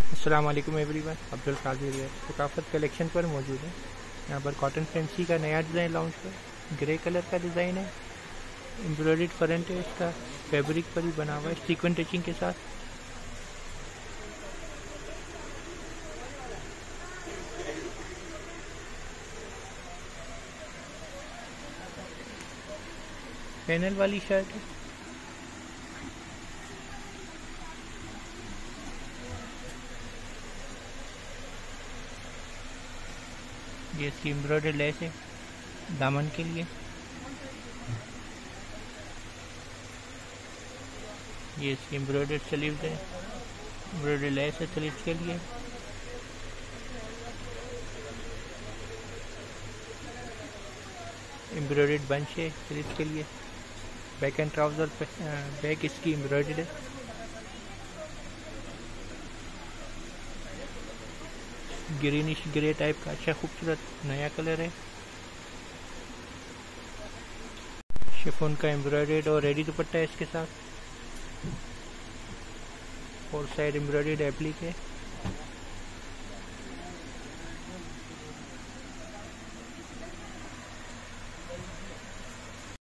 अस्सलाम वालेकुम एवरीवन, अब्दुल कादिर है। सकाफत कलेक्शन पर मौजूद है। यहाँ पर कॉटन फैंसी का नया डिज़ाइन लॉन्च है। ग्रे कलर का डिज़ाइन है, एम्ब्रॉयडर्ड फ्रंट है, इसका फैब्रिक पर ही बना हुआ है सीक्वेंट टचिंग के साथ। पैनल वाली शर्ट है। ये इसकी एम्ब्रॉयडर्ड लेस है दामन के लिए। ये इसकी एम्ब्रॉयडर्ड स्लीव्स है, एम्ब्रॉयडर्ड लेस है स्लीव्स के लिए। एम्ब्रॉयडर्ड बंच है स्लीव्स के लिए। बैक एंड ट्राउजर बैक इसकी एम्ब्रॉयडर्ड है। ग्रीनिश ग्रे टाइप का अच्छा खूबसूरत नया कलर है। शिफॉन का एम्ब्रॉयडर्ड और रेडी दुपट्टा है इसके साथ। और साइड एम्ब्रॉयडर्ड एप्लिक है।